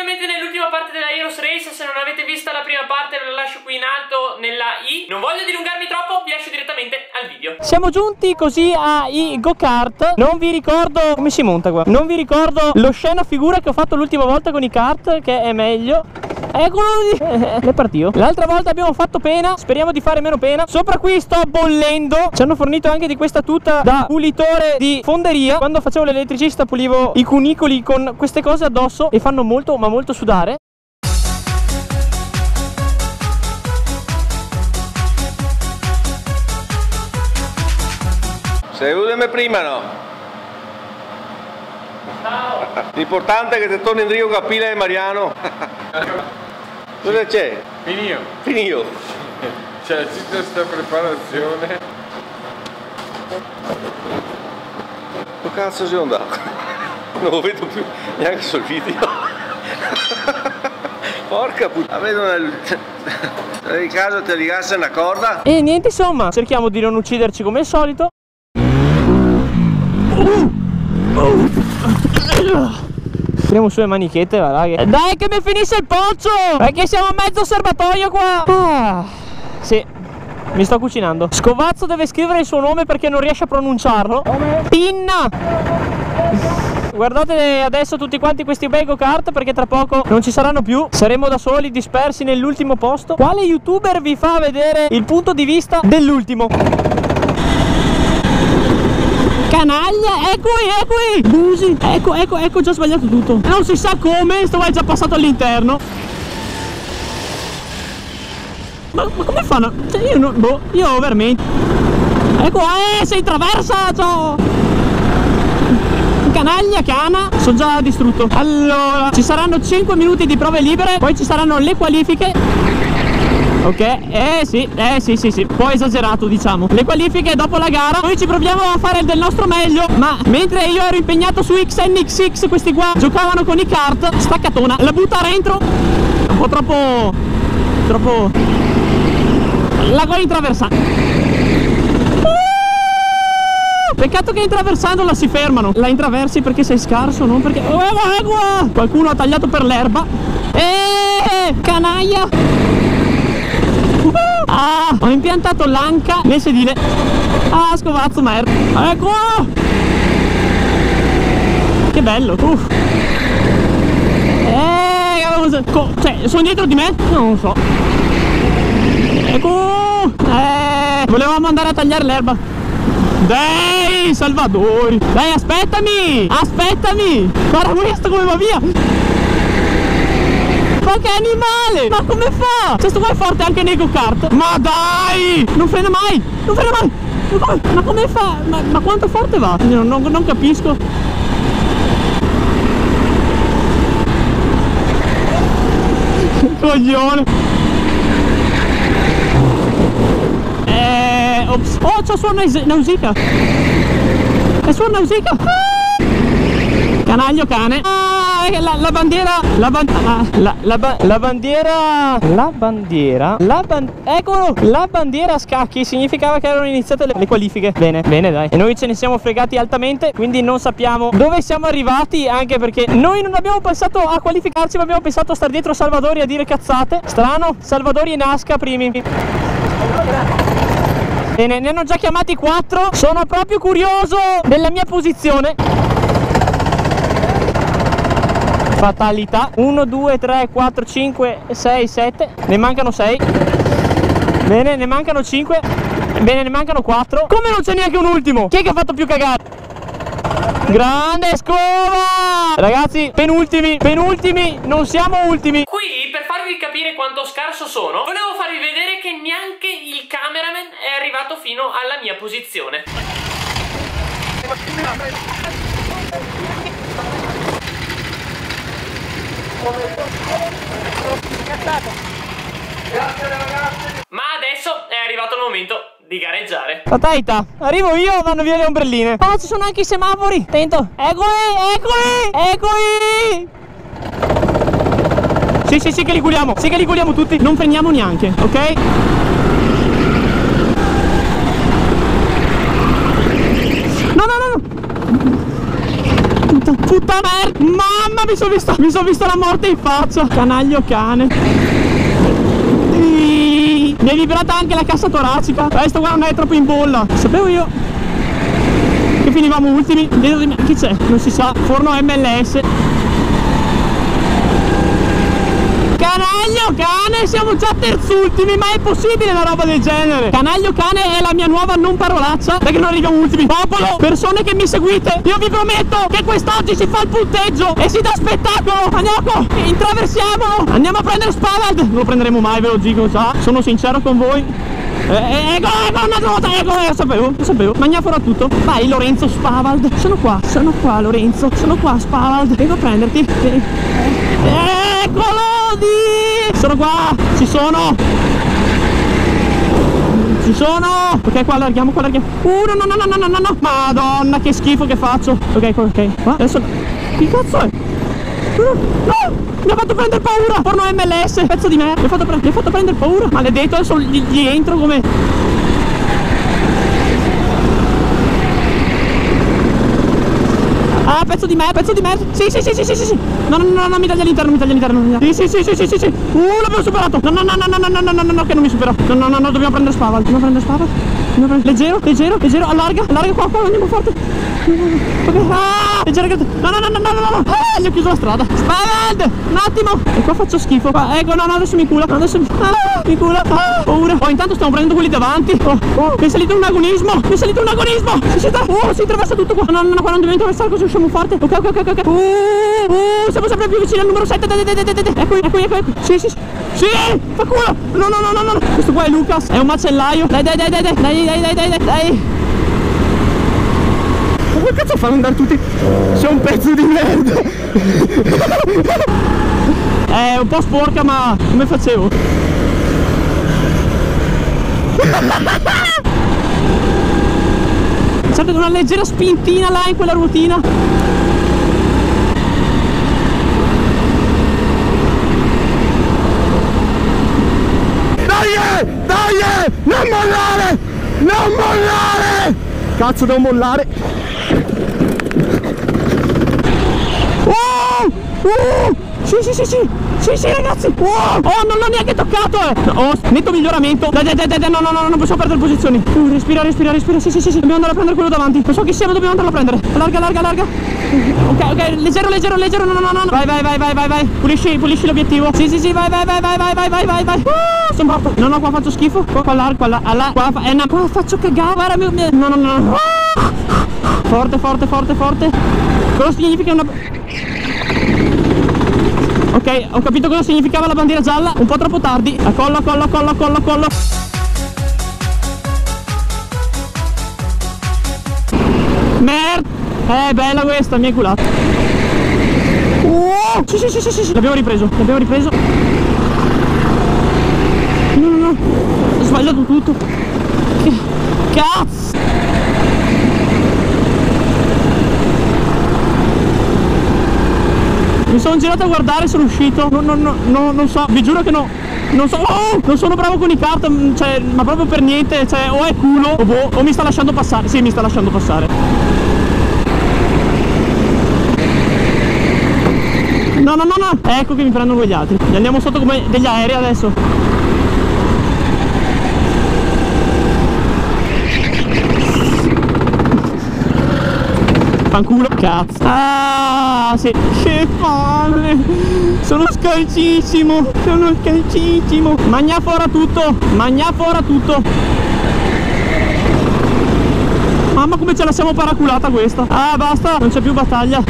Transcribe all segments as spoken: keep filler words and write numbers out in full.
ovviamente nell'ultima parte della Heroes Race. Se non avete visto la prima parte ve la lascio qui in alto nella i. Non voglio dilungarmi troppo, vi lascio direttamente al video. Siamo giunti così ai go-kart. Non vi ricordo come si monta qua. Non vi ricordo lo scena figura che ho fatto l'ultima volta con i kart, che è meglio. Eccolo lì. È partito. L'altra volta abbiamo fatto pena, speriamo di fare meno pena. Sopra qui sto bollendo. Ci hanno fornito anche di questa tuta da pulitore di fonderia. Quando facevo l'elettricista pulivo i cunicoli con queste cose addosso e fanno molto ma molto sudare. Sei venuto a me prima, no? Ciao. L'importante è che ti torni in Rio Capilla e Mariano. Cosa c'è? Finio. Finio. C'è tutta questa preparazione. Dove cazzo sei andato? Non lo vedo più neanche sul video. Porca puttana. Vedo una... in caso ti ligassa una corda. E niente, insomma, cerchiamo di non ucciderci come al solito. Tiriamo su le manichette, va raga. Dai che mi finisce il pozzo, perché siamo a mezzo serbatoio qua. Ah, sì, mi sto cucinando. Scovazzo deve scrivere il suo nome perché non riesce a pronunciarlo. Pinna. Guardate adesso tutti quanti questi bei go-kart, perché tra poco non ci saranno più. Saremo da soli, dispersi nell'ultimo posto. Quale youtuber vi fa vedere il punto di vista dell'ultimo? Canaglia, ecco qui, ecco qui. Busi, ecco, ecco, ecco, ho già sbagliato tutto. Non si sa come, sto è già passato all'interno. Ma, ma come fanno? Cioè io non, boh, io veramente. Ecco, eh, sei traversa, ciao. Canaglia, cana, sono già distrutto. Allora, ci saranno cinque minuti di prove libere, poi ci saranno le qualifiche. Ok, eh sì, eh sì sì sì, un po' esagerato diciamo. Le qualifiche dopo la gara. Noi ci proviamo a fare del nostro meglio, ma mentre io ero impegnato su X N X X, questi qua giocavano con i kart. Staccatona, la butta dentro. Un po' troppo Troppo la gol intraversata. uh! Peccato che intraversandola si fermano. La intraversi perché sei scarso, non perché... oh, oh, oh. Qualcuno ha tagliato per l'erba. Eh, canaglia. Ah, ho impiantato l'anca nel sedile. Ah, scovazzo merda. Ecco. Che bello. Uff. Eh, cioè, sono dietro di me? Non lo so. Ecco. Eh, volevamo andare a tagliare l'erba. Dai, Salvadori. Dai, aspettami. Aspettami. Guarda questo come va via. Ma che animale! Ma come fa? Cioè sto qua è forte anche nei go-kart. Ma dai! Non frena mai! Non frena mai! Ma come fa? Ma, ma quanto forte va? Non, non, non capisco. Coglione! Eh... Ops. Oh, c'ho suo Nausicaa! È suo Nausicaa! Ah! Canaglio cane! Ah! La, la bandiera la, ban ah, la, la, ba la bandiera la bandiera la ban eccolo la bandiera a scacchi significava che erano iniziate le, le qualifiche. Bene bene dai, e noi ce ne siamo fregati altamente, quindi non sappiamo dove siamo arrivati, anche perché noi non abbiamo pensato a qualificarci, ma abbiamo pensato a stare dietro Salvadori a dire cazzate. Strano, Salvadori e Nasca primi. Bene, ne hanno già chiamati quattro. Sono proprio curioso della mia posizione. Fatalità. Uno, due, tre, quattro, cinque, sei, sette. Ne mancano sei. Bene, ne mancano cinque. Bene, ne mancano quattro. Come non c'è neanche un ultimo? Chi è che ha fatto più cagare? Grande Scova! Ragazzi, penultimi, penultimi, non siamo ultimi. Qui, per farvi capire quanto scarso sono, volevo farvi vedere che neanche il cameraman è arrivato fino alla mia posizione. Ma adesso è arrivato il momento di gareggiare. Tataita, arrivo io o vanno via le ombrelline? Oh, ci sono anche i semafori. Attento. Eccoli, eccoli, eccoli. Sì, sì, sì che li guliamo. Sì che li guliamo tutti. Non freniamo neanche, ok? No, no, no, no. puttana, puttana merda. Mamma, mi sono visto, mi sono visto la morte in faccia. Canaglio cane. Mi è vibrata anche la cassa toracica. Questo qua non è troppo in bolla. Sapevo io che finivamo ultimi. Dietro di me chi c'è? Non si sa. Forno M L S. Canaglio cane, siamo già terzultimi, ma è possibile una roba del genere? Canaglio cane è la mia nuova non parolaccia, perché non arriviamo ultimi. Popolo, persone che mi seguite, io vi prometto che quest'oggi si fa il punteggio e si dà spettacolo. Andiamo qua, intraversiamo, andiamo a prendere Spavald. Non lo prenderemo mai, ve lo dico già, sono sincero con voi. Eh, ecco, ecco, una volta, ecco, eh, sapevo, lo sapevo. Magnafora tutto. Vai Lorenzo Spavald. Sono qua, sono qua Lorenzo, sono qua Spavald. Vengo a prenderti. Eh, eh, eccolo di... Sono qua, ci sono. Ci sono. Ok, qua allarghiamo, qua allarghiamo. Uh, no, no, no, no, no, no, no. Madonna, che schifo che faccio. Ok, ok, qua, adesso... Che cazzo è? No! Mi ha fatto prendere paura! Forno M L S, pezzo di me! Mi ha fatto, pre mi ha fatto prendere paura! Maledetto, adesso gli, gli entro come... Ah, pezzo di me, pezzo di me! Sì, sì, sì, sì, sì, sì! No, no, no, no, mi taglia all'interno, mi taglia all'interno! Sì, sì, sì, sì, sì, sì, sì! Uh, l'abbiamo superato! No, no, no, no, no, no, no, no, no, no, che non mi supera! No, no, no, no, dobbiamo prendere Spavald! Dobbiamo prendere Spavald! Leggero, leggero, leggero, allarga, allarga qua, qua, andiamo forte. Ok, ah, leggero, no, no, no, no, no, no, ah, gli ho chiuso la strada. Spavald, un attimo. E qua faccio schifo. Qua, ecco, no, no, adesso mi cula, adesso mi, ah, mi cula, ah, paura. Oh, intanto stiamo prendendo quelli davanti. Oh, oh, mi è salito un agonismo, mi è salito un agonismo. Si, si, oh, si attraversa tutto qua. No, no, no, qua non dobbiamo attraversare, così usciamo forte. Ok, ok, ok, ok. Uh, uh, siamo sempre più vicini al numero sette. Ecco, ecco, ecco, ecco. Sì, sì, sì. Sì, fa culo. No, no, no, no, no. Questo qua è Lucas, è un macellaio. Dai, dai, dai, dai, dai, dai, dai, dai, dai, dai. Ma come cazzo fanno andare tutti? C'è un pezzo di merda. È un po' sporca, ma come facevo? Certo che una leggera spintina là in quella ruotina. Dai, dai, non mollare, non mollare. Cazzo, devo mollare. Oh, oh, sì, sì, sì, sì, sì, sì, ragazzi. Oh, oh, non l'ho neanche toccato, eh. Oh, netto miglioramento. Dai, dai, dai, dai, no, no, no, non possiamo perdere posizioni. Uh, respira, respira, respira. Sì, sì, sì, sì. Dobbiamo andare a prendere quello davanti. Non so chi sia, ma dobbiamo andare a prendere. Allarga, allarga, allarga. Ok, ok, leggero, leggero, leggero. No, no, no, no. Vai, vai, vai, vai, vai, vai. Pulisci, pulisci l'obiettivo. Sì, sì, sì, vai, vai, vai, vai, vai, vai, vai, vai, vai. Uh, sono morto. No, no, qua faccio schifo. Qua, qua, là, qua, là, là. Qua, fa... eh, no, qua faccio cagare. Guarda, mio, mio. No, no, no, no. Forte, forte, forte, forte. Cosa significa una... Ok, ho capito cosa significava la bandiera gialla. Un po' troppo tardi. A collo, a collo, a collo, a collo, a collo. Merda. Eh, bella questa, mi hai culato. Oh, sì, sì, sì, sì, sì. L'abbiamo ripreso, l'abbiamo ripreso. No, no, no. Ho sbagliato tutto. Che cazzo. Mi sono girato a guardare, sono uscito. No, no, no, no, non so, vi giuro che no. Non so, oh, non sono bravo con i kart, cioè, ma proprio per niente. Cioè, o è culo, o boh, o mi sta lasciando passare. Sì, mi sta lasciando passare. No, no, no, no. Ecco che mi prendono gli altri. Li andiamo sotto come degli aerei adesso. Fanculo, cazzo. Ah, sì. Che fame. Sono scalcissimo. Sono scalcissimo. Magna fora tutto. Magna fora tutto. Mamma, come ce la siamo paraculata questa. Ah, basta. Non c'è più battaglia.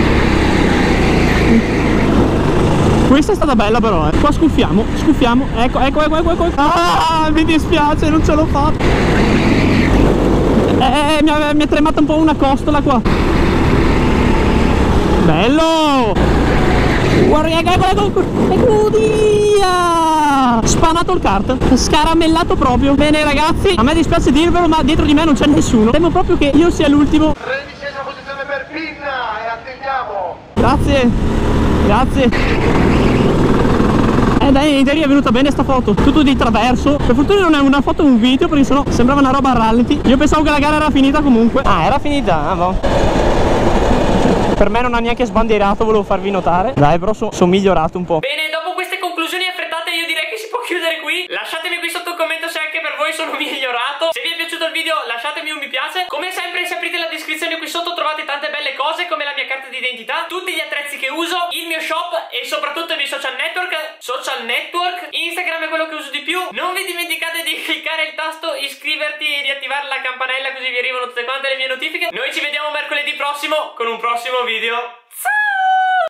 Questa è stata bella però, eh. Qua scuffiamo, scuffiamo. Ecco, ecco, ecco, ecco, ecco. Ah, mi dispiace, non ce l'ho fatta. Eh, mi è, mi è tremata un po' una costola qua. Bello! Guarda, ecco, ecco, ecco, ecco, via! Spanato il kart, scaramellato proprio. Bene ragazzi, a me dispiace dirvelo, ma dietro di me non c'è nessuno. Temo proprio che io sia l'ultimo. Tredicesima posizione per Pinna e attendiamo. Grazie, grazie. Eh dai, in teoria è venuta bene sta foto. Tutto di traverso. Per fortuna non è una foto, un video, perché sennò sembrava una roba a rallenti. Io pensavo che la gara era finita comunque. Ah, era finita, ah, boh. Per me non ha neanche sbandierato, volevo farvi notare. Dai, però sono son migliorato un po'. Bene, dopo queste conclusioni affrettate io direi che si può chiudere qui. Lasciatemi qui sotto un commento se anche per voi sono migliorato. Se vi è piaciuto il video lasciatemi un mi piace. Come sempre, se aprite la descrizione qui sotto trovate tante belle cose come la mia carta d'identità, tutti gli attrezzi che uso, il mio shop e soprattutto i miei social network. Social network, Instagram è quello che uso di più. Non vi dimenticate di cliccare il tasto iscriverti e di attivare la campanella così vi arrivano tutte quante le mie notifiche. Noi ci vediamo mercoledì prossimo con un prossimo video.